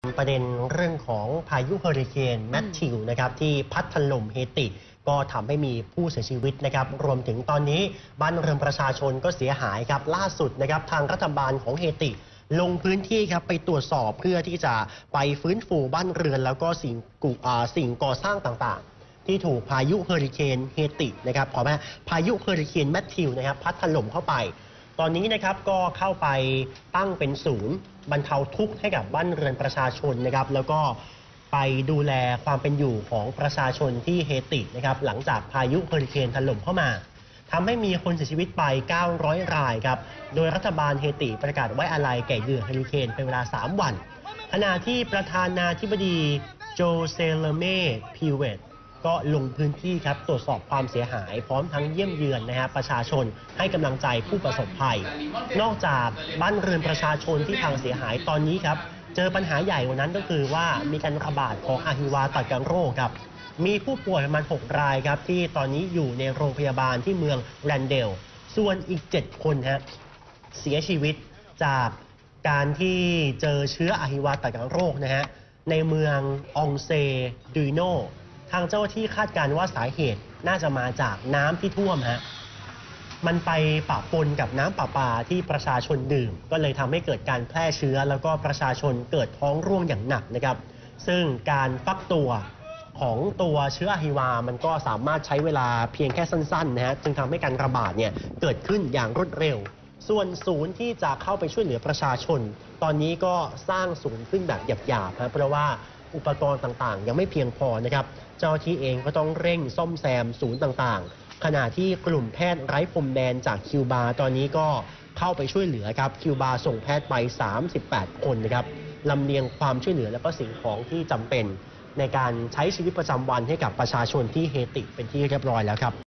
ประเด็นเรื่องของพายุเฮอริเคนแมทธิวนะครับที่พัดถล่มเฮติก็ทำให้มีผู้เสียชีวิตนะครับรวมถึงตอนนี้บ้านเรือนประชาชนก็เสียหายครับล่าสุดนะครับทางรัฐบาลของเฮติลงพื้นที่ครับไปตรวจสอบเพื่อที่จะไปฟื้นฟูบ้านเรือนแล้วก็สิ่งก่อสร้างต่างๆที่ถูกพายุเฮอริเคนเฮตินะครับขอแม่พายุเฮอริเคนแมทธิวนะครับพัดถล่มเข้าไปตอนนี้นะครับก็เข้าไปตั้งเป็นศูนย์บรรเทาทุกข์ให้กับบ้านเรือนประชาชนนะครับแล้วก็ไปดูแลความเป็นอยู่ของประชาชนที่เฮตินะครับหลังจากพายุเฮอริเคนถล่มเข้ามาทำให้มีคนเสียชีวิตไป900 รายครับโดยรัฐบาลเฮติประกาศไว้อาลัยแก่เหยื่อเฮอริเคนเป็นเวลา3 วันขณะที่ประธานาธิบดีโจเซเลเม่พิเวตก็ลงพื้นที่ครับตรวจสอบความเสียหายพร้อมทั้งเยี่ยมเยือนนะฮะประชาชนให้กำลังใจผู้ประสบภัยนอกจากบ้านเรือนประชาชนที่พังเสียหายตอนนี้ครับเจอปัญหาใหญ่กว่านั้นก็คือว่ามีการระบาดของอหิวาตกโรคครับมีผู้ป่วยประมาณ6 รายครับที่ตอนนี้อยู่ในโรงพยาบาลที่เมืองแรนเดลส่วนอีก7 คนฮะเสียชีวิตจากการที่เจอเชื้ออหิวาตกโรคนะฮะในเมืององเซดูโนทางเจ้าหน้าที่คาดการณ์ว่าสาเหตุน่าจะมาจากน้ำที่ท่วมฮะมันไปปะปนกับน้ำประปาที่ประชาชนดื่มก็เลยทำให้เกิดการแพร่เชื้อแล้วก็ประชาชนเกิดท้องร่วงอย่างหนักนะครับซึ่งการฟักตัวของตัวเชื้ออหิวามันก็สามารถใช้เวลาเพียงแค่สั้นๆนะฮะจึงทำให้การระบาดเนี่ยเกิดขึ้นอย่างรวดเร็วส่วนศูนย์ที่จะเข้าไปช่วยเหลือประชาชนตอนนี้ก็สร้างศูนย์ขึ้นแบบหยาบๆนะเพราะว่าอุปกรณ์ต่างๆยังไม่เพียงพอนะครับเจ้าหน้าที่เองก็ต้องเร่งซ่อมแซมศูนย์ต่างๆขณะที่กลุ่มแพทย์ไร้พรมแดนจากคิวบาตอนนี้ก็เข้าไปช่วยเหลือครับคิวบาส่งแพทย์ไป38 คนนะครับลำเลียงความช่วยเหลือและก็สิ่งของที่จำเป็นในการใช้ชีวิตประจำวันให้กับประชาชนที่เฮติเป็นที่เรียบร้อยแล้วครับ